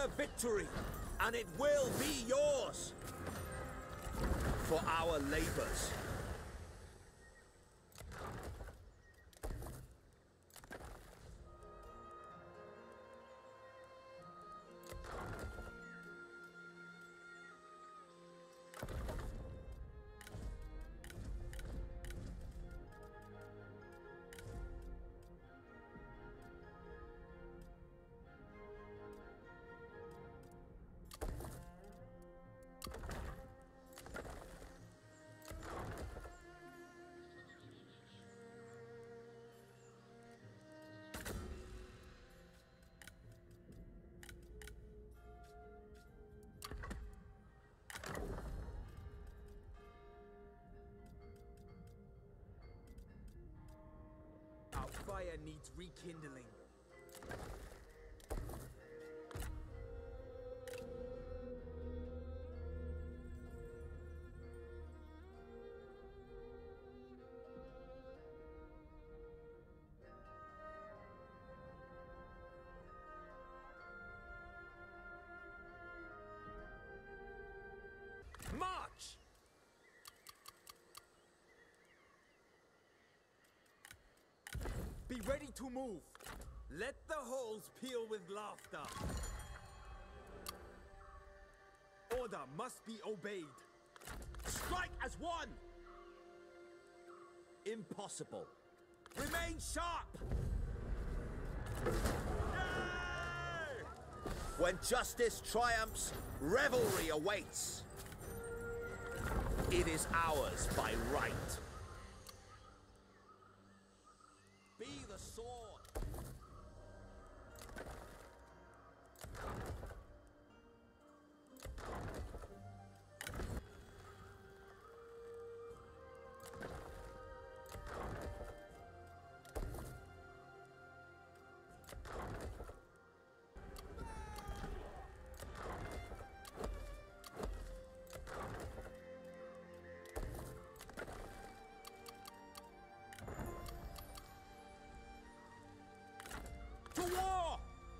clear victory, and it will be yours for our labors. Our fire needs rekindling. March! Be ready to move. Let the holes peel with laughter. Order must be obeyed. Strike as one! Impossible. Remain sharp! Yay! When justice triumphs, revelry awaits. It is ours by right. Be the sword. To war!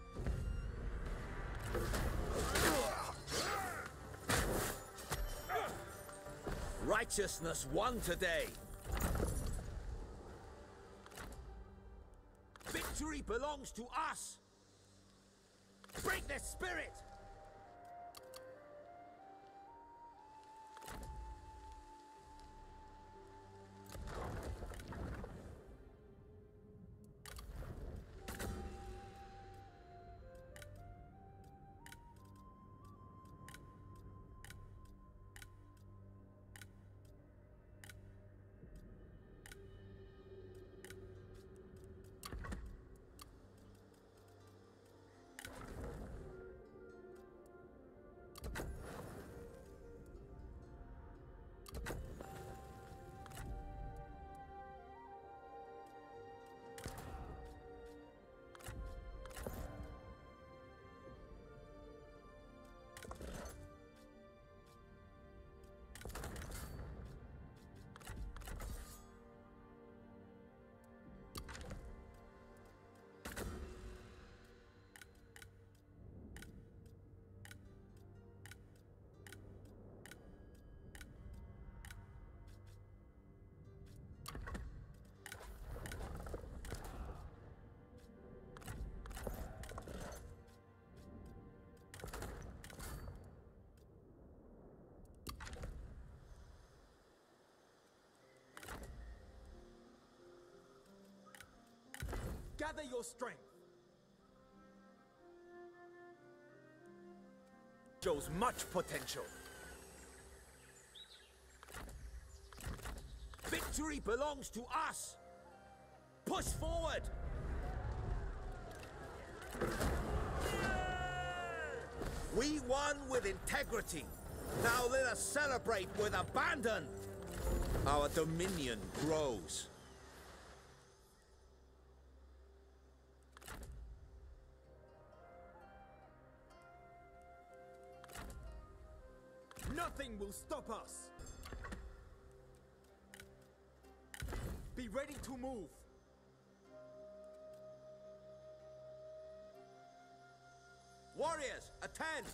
Righteousness won today. Victory belongs to us. Break their spirit. Gather your strength. Shows much potential. Victory belongs to us. Push forward. We won with integrity. Now let us celebrate with abandon. Our dominion grows. Nothing will stop us. Be ready to move. Warriors, Attend!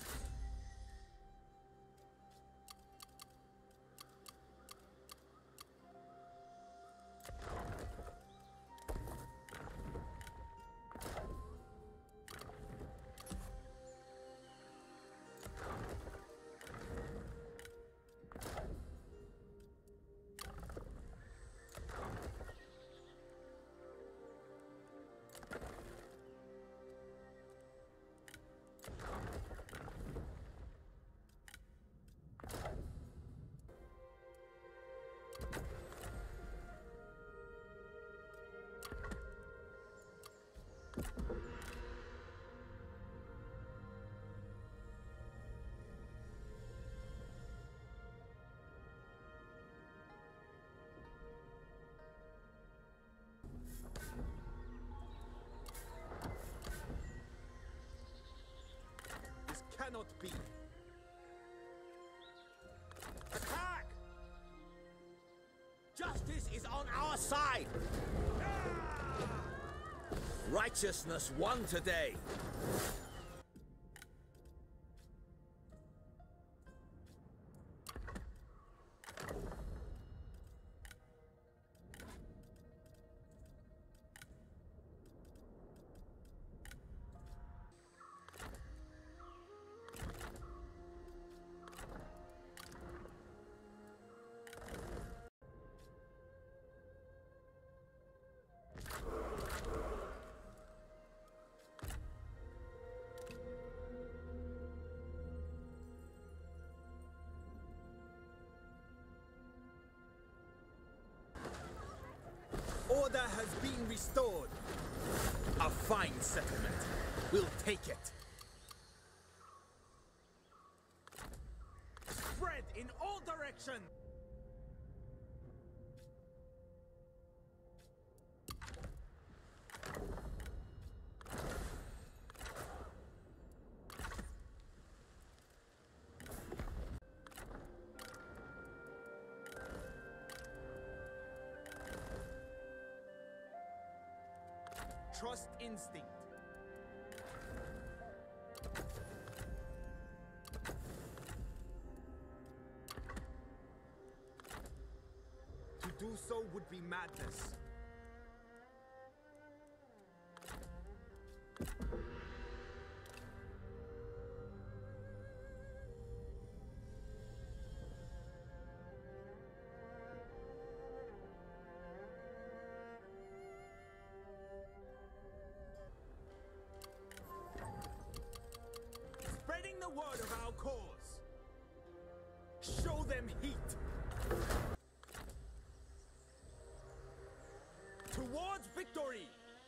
Cannot be. Attack! Justice is on our side! Righteousness won today! Order has been restored. A fine settlement. We'll take it. Spread in all directions. Trust instinct. To do so would be madness. Spreading the word of our cause. Show them heat. Towards victory.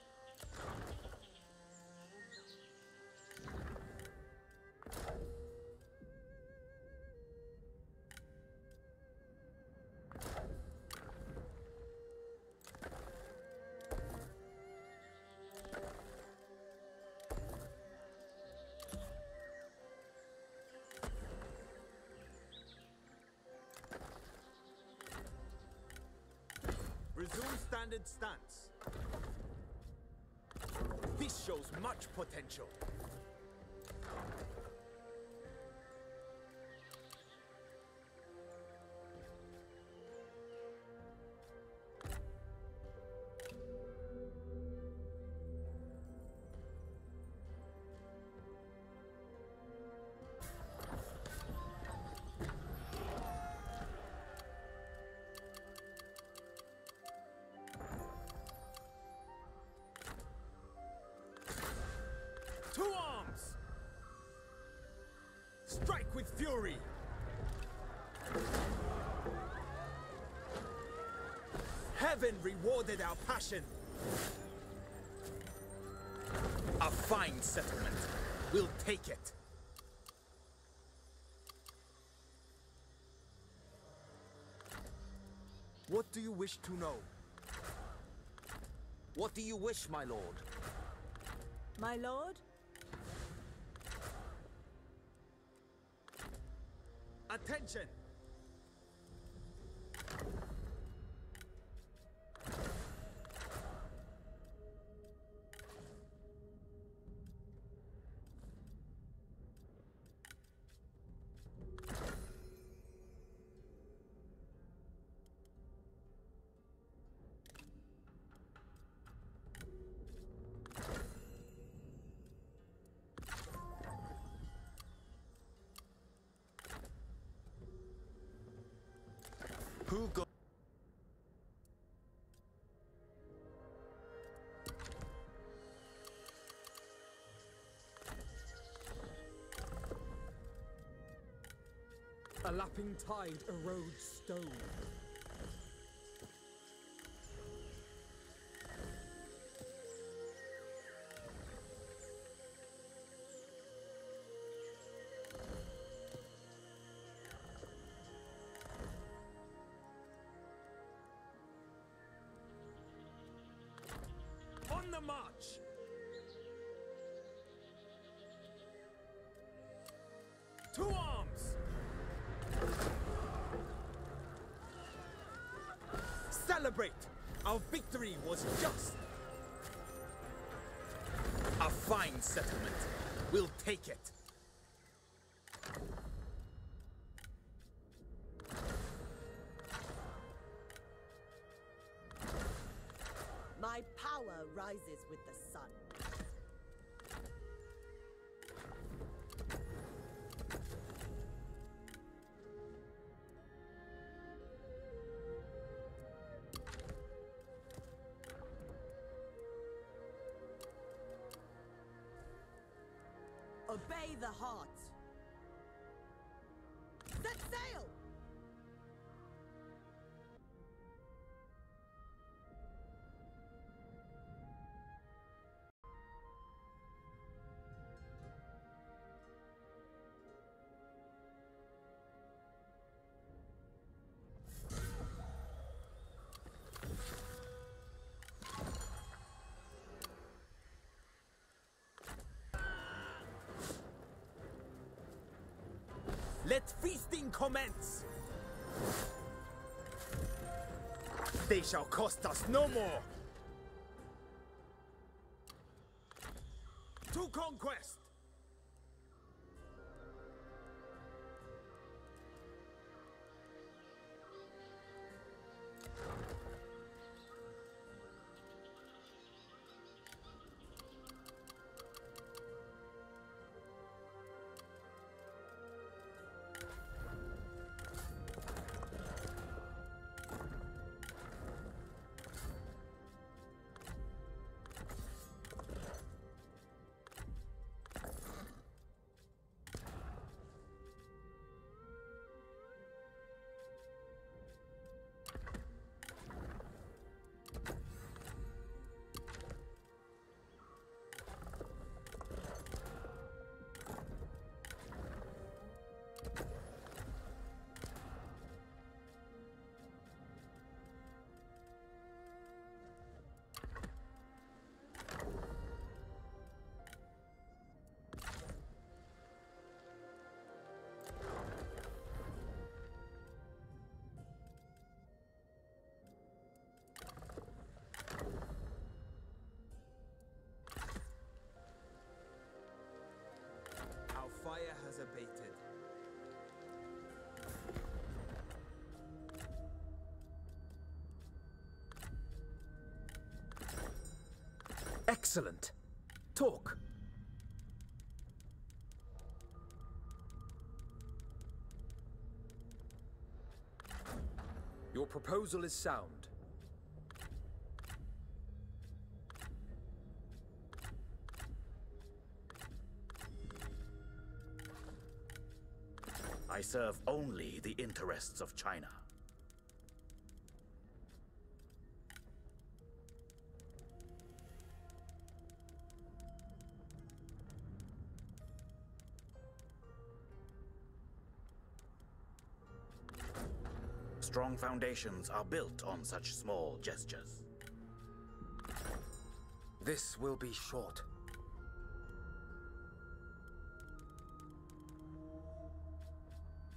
Resume standard stance. This shows much potential. To arms! Strike with fury! Heaven rewarded our passion! A fine settlement. We'll take it. What do you wish to know? What do you wish, my lord? My lord? Attention! Who go? A lapping tide erodes stone. On the march! To arms! Celebrate! Our victory was just! A fine settlement. We'll take it. My power rises with the sun. Obey the heart. Set sail! Let feasting commence! They shall cost us no more! To conquest! Fire has abated. Excellent. Talk. Your proposal is sound. I serve only the interests of China. Strong foundations are built on such small gestures. This will be short.